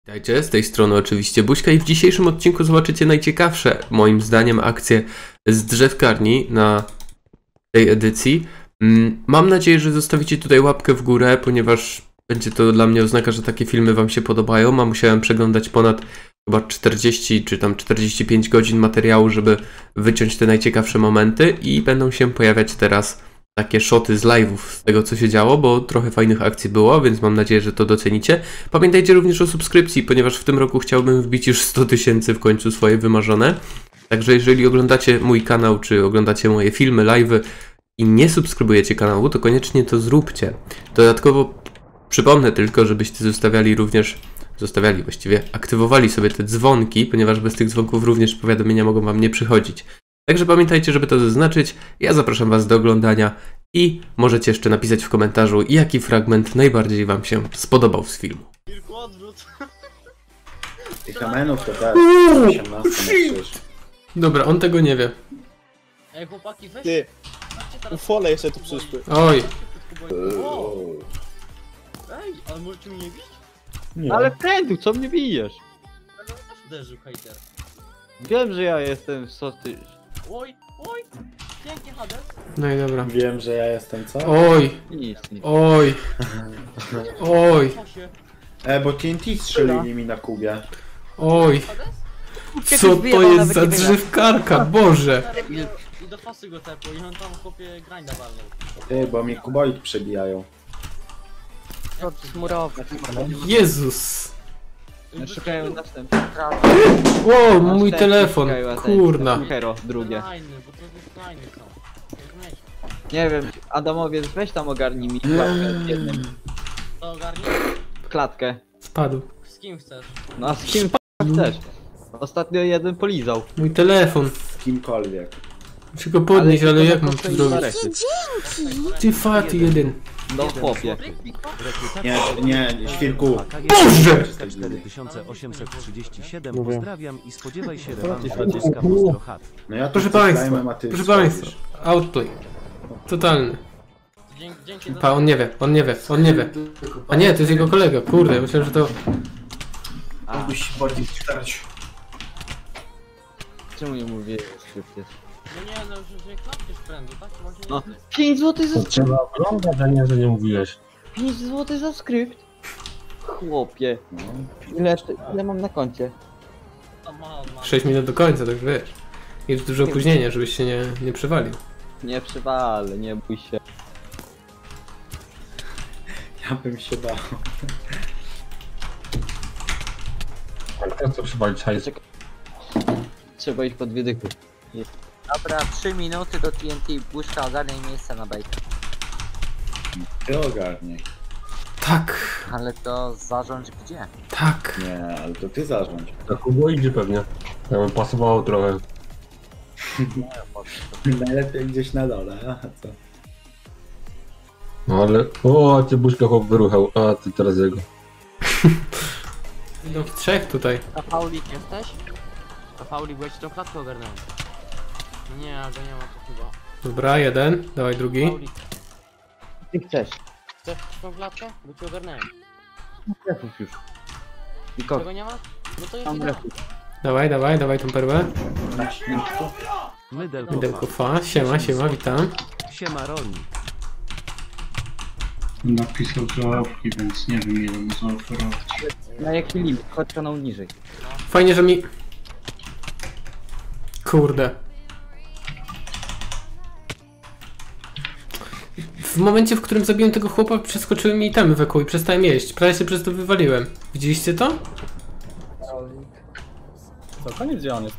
Witajcie, z tej strony oczywiście Buźka i w dzisiejszym odcinku zobaczycie najciekawsze, moim zdaniem, akcje z drzewkarni na tej edycji. Mam nadzieję, że zostawicie tutaj łapkę w górę, ponieważ będzie to dla mnie oznaka, że takie filmy wam się podobają, a musiałem przeglądać ponad chyba 40 czy tam 45 godzin materiału, żeby wyciąć te najciekawsze momenty i będą się pojawiać teraz takie shoty z live'ów z tego, co się działo, bo trochę fajnych akcji było, więc mam nadzieję, że to docenicie. Pamiętajcie również o subskrypcji, ponieważ w tym roku chciałbym wbić już 100 000 w końcu swoje wymarzone. Także jeżeli oglądacie mój kanał, czy oglądacie moje filmy, live'y i nie subskrybujecie kanału, to koniecznie to zróbcie. Dodatkowo przypomnę tylko, żebyście aktywowali sobie te dzwonki, ponieważ bez tych dzwonków również powiadomienia mogą wam nie przychodzić. Także pamiętajcie, żeby to zaznaczyć. Ja zapraszam was do oglądania i możecie jeszcze napisać w komentarzu, jaki fragment najbardziej wam się spodobał z filmu. Tych kamenów to też 18 na krzyż. Dobra, on tego nie wie. Ej chłopaki, weź... Ty, Patrzcie teraz... ufole jeszcze tu przyszły. Oj, Wow. Ej, ale możecie mnie bić? Nie. Ale prędu, co mnie bijesz? Ale on też uderzył, hejter. Wiem, że ja jestem soty. Oj, oj! Pięknie, Hades. no i dobra. Wiem, że ja jestem co? Oj, Nic, nic. oj, oj, Co się? Bo TNT strzelili mi na kubie. oj. Co to jest za drzewkarka? Boże. I do fasy go tepło i on tam chłopie grinda walnął. Ty, bo mnie kuboid przebijają. Smurowe. Jezus. Szukają następnego. Wow, mój telefon. Kurna. Hero, drugie. Fajny, bo to jest fajny są. Jak mniejsze. Nie wiem, Adamowiec, weź tam ogarnij mi klatkę w jednym. To ogarnij? Klatkę. Spadł. Z kim chcesz? No a z kim chcesz? Ostatnio jeden polizał. Mój telefon. Z kimkolwiek. Muszę go podnieść, ale jak mam to kosztuje zrobić? Mareki. Ty faty jeden. No chłopie. Nie, świrku. Boże! 4837. Pozdrawiam i spodziewaj się rewanżu Polska Postro Chat. No ja tu Proszę chcę państwa, slajmem, a ty proszę schodzisz. państwa. Outplay. Totalny. Dzięki za... Pa, on nie wie, on nie wie, on nie wie. A nie, to jest jego kolega, kurde, myślałem, że to... Mógłbyś bardziej starać. Czemu nie mówię skrypty? No nie, no już nie klapniesz prędu, tak? Właśnie No, nie 5 zł za skrypt. Trzeba oglądać, a nie, że nie mówiłeś. 5 zł za skrypt. Chłopie. No. Ile mam na koncie? tam ma. 6 minut do końca, tak wiesz. Jest duże opóźnienie, żebyś się nie przewalił. Nie przywalę, nie bój się. Ja bym się bał. Ale teraz co przywalić hajs? Trzeba iść po dwie dychy. Dobra, 3 minuty do TNT, Buźka ogarniaj miejsce na bajkę. Ty ogarnij. Tak, Ale to zarządź gdzie? tak. Nie, ale to ty zarządź. Na Kubo idzie pewnie. Ja bym pasowało trochę. Najlepiej gdzieś na dole, a co? No ale... O, a ty Buźka chłop wyruchał. A ty teraz jego. Idą w trzech tutaj. Rafaulik jesteś? Rafaulik, bo ja ci tą klatkę ogarnąłem. No nie, go nie ma to chyba. Dobra, jeden, dawaj drugi. Rafaulik, Ty chcesz. chcesz tą klatkę? Bo ci ogarnąłem. Refów już. I kok. Tego nie ma? No to jest Tam idealnie. refów. Dawaj tą perłę. Mydelko Mydełko fa, siema, witam. Siema rolnik. Napisał żałobki, więc nie wiem ile mu zaoferować. Na jaki limit? Chodź kanał niżej. Fajnie, że mi... Kurde. W momencie, w którym zabiłem tego chłopa, przeskoczyły mi itemy wokół i przestałem jeść. Prawie się przez to wywaliłem. Widzieliście to? Co, koniec gdzie on jest?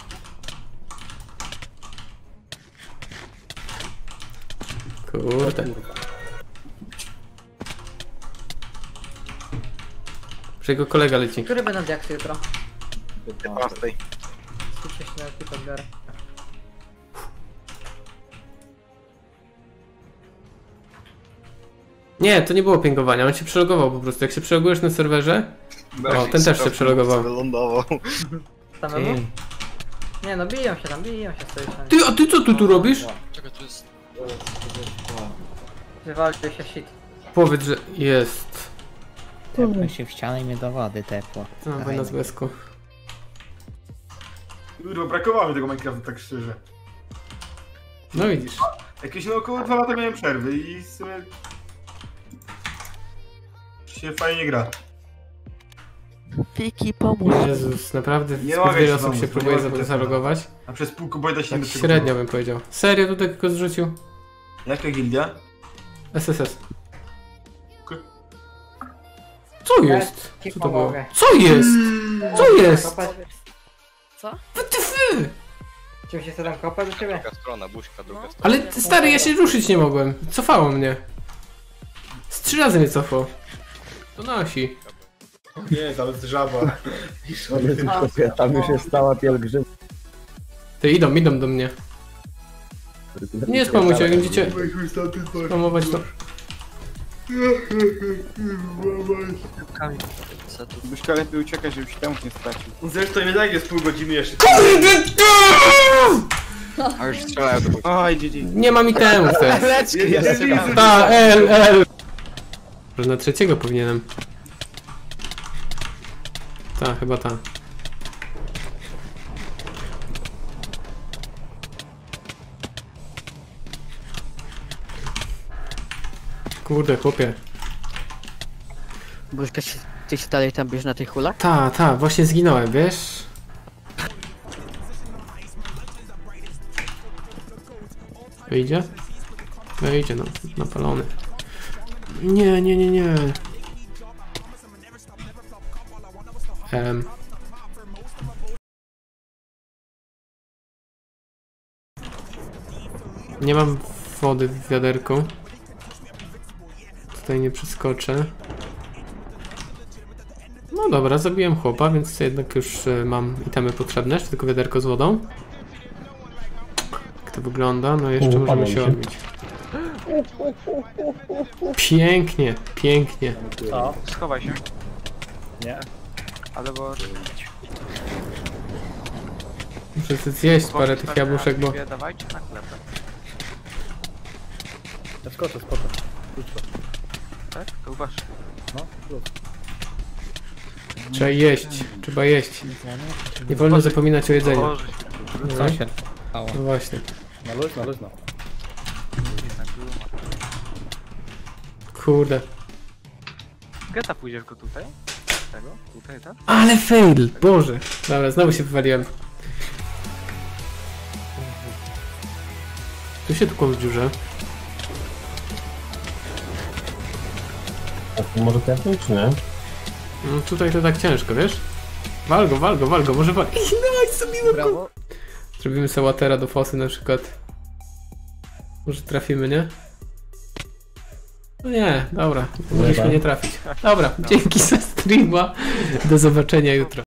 Kurde. Że jego kolega leci. Który będą diaksy jutro? 15. Skupię się na tylko biorę. Nie, to nie było pingowania, on się przelogował po prostu. Jak się przelogujesz na serwerze... O, ten też się przelogował. Wylądował. Samemu? Nie no, biją się z tej strony. Ty, a ty co tu robisz? Wywalił się shit. Powiedz, że jest. Tepnę się w ścianę i mnie do wody tepło. No, wojna z Besku. Kurwa, brakowało mi tego Minecrafta, tak szczerze. No widzisz. Jakieś no około 2 lata miałem przerwy i w sumie... się fajnie gra. Piki, pomóż. Jezus, naprawdę Nie zbyt mogę wiele się osób pomóc, się nie próbuje mogę tego zalogować. A przez pół kuboida się Tak nie do tego średnio bym powiedział. Serio tutaj tylko zrzucił? Jaka gildia? SSS. Co jest? Ci Co to było? pomogę. Co jest? Co jest? Co? WTF? Czym się tam kopać do ciebie? Druga strona, buźka, druga strona. Ale stary, ja się ruszyć nie mogłem. Cofało mnie. Z 3 razy mnie cofło. To nasi. Nie, ale to żaba. Tam już jest stała pielgrzym. Ty idą do mnie. Nie spamujcie, jak będziecie spamować to... Buźka lepiej uciekać, żeby się tam nie stracił. Zresztą nie tak jest pół godziny jeszcze. A już strzelają do buźka. Oj, GG. Nie mam itemów teraz. Jest. Ta, L. Może na trzeciego powinienem. Ta, chyba ta. Kurde, chłopie. Buźka, ty się dalej tam bierz na tych hulach? Ta, właśnie zginąłem, wiesz? Wyjdzie? Wyjdzie, no, napalony. Nie. Nie mam wody w wiaderku. Tutaj nie przeskoczę. No dobra, zabiłem chłopa, więc jednak już mam itemy potrzebne, jeszcze tylko wiaderko z wodą. Jak to wygląda? No jeszcze możemy się odbić. Pięknie. Co? Schowaj się. Nie. Ale bo... Muszę sobie zjeść parę tych jabłuszek, bo... Dawajcie na klepę. Ja skoczę, spoko. Tak? To uważ. No, plus. Trzeba jeść. Nie wolno zapominać o jedzeniu. Co się stało? No właśnie. Na luźno. Kurde. Geta pójdziesz go tutaj? Tego? Tutaj, tak? Ale fail! Boże. Dobra, znowu się wywaliłem. Tu się tukło w dziurze. Może tepnąć, czy nie? No tutaj to tak ciężko, wiesz? Wal go, może wal. No, sobie Brawo. zrobimy sobie watera do fosy na przykład. Może trafimy, nie? No nie, dobra. Mogliśmy nie trafić. Dobra, dzięki za streama. Do zobaczenia jutro.